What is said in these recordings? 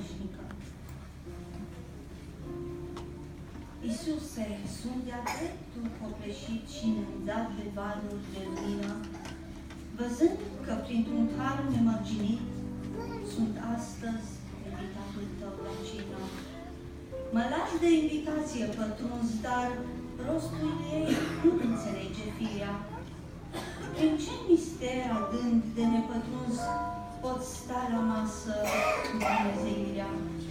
veșnică. Iisuse, sunt de-a dreptul copleșit și inundat de valuri de lumină, văzând că printr-un har nemărginit sunt astăzi invitatul tău la cină. Mă lași de invitație pătruns, dar rostul ei nu înțelege firea. Prin ce mister adânc de nepătruns pot sta la masă cu Dumnezeirea?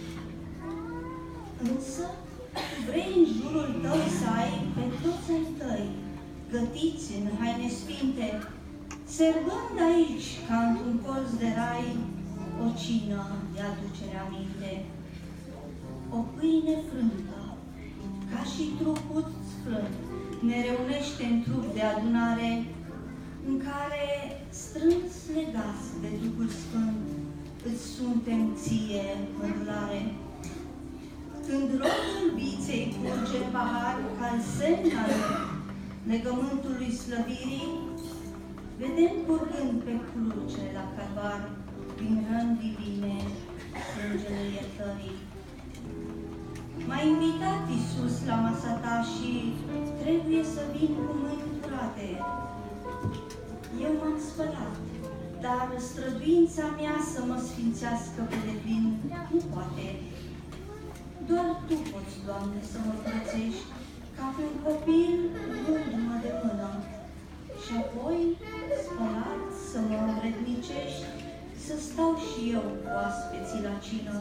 Însă, vrei în jurul tău să ai pe toți ai tăi, gătiți în haine sfinte, servând aici, ca într-un colț de rai, o cină de aducere aminte. O pâine frântă, ca și trupul sfânt, ne reunește în trup de adunare, în care, strâns legați de Duhul Sfânt, îți suntem ție mădulare. Când rodul viței curge în pahar, ca semn al legământului slăvirii, vedem curgând pe cruce la calvar, prin răni divine, sângele iertării. M-a invitat Iisus la masa ta și trebuie să vin cu mâini curate. Eu m-am spălat, dar străduința mea să mă sfințească pe deplin nu poate. Doar Tu poți, Doamne, să mă curățești, ca pe un copil luându-mă de mână, și apoi, spălat, să mă învrednicești, să stau și eu cu oaspeții la cină.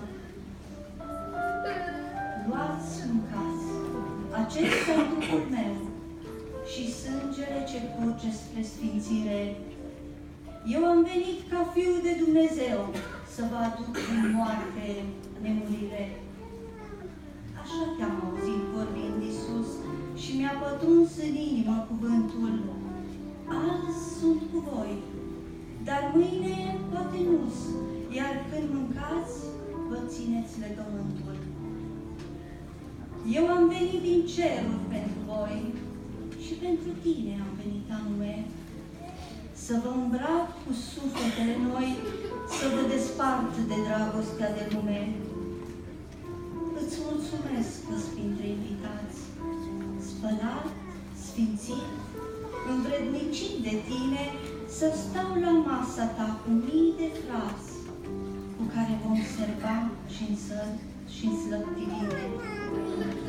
Luați, mâncați, acesta-i trupul meu și sângele ce curge spre sfințire. Eu am venit ca Fiul de Dumnezeu să vă aduc din moarte nemurire. Așa te-am auzit vorbind, Iisus, și mi-a pătruns în inimă cuvântul. Azi sunt cu voi, dar mâine poate nu-s, iar când mâncați, vă țineți legământul. Eu am venit din ceruri pentru voi și pentru tine am venit anume, să vă îmbrac cu sufletele noi, să vă despart de dragostea de lume. Îți mulțumesc că printre invitați, spălat, sfințit, învrednicit de tine, să stau la masa ta cu mii de frați, cu care vom serva și în slăbtivire.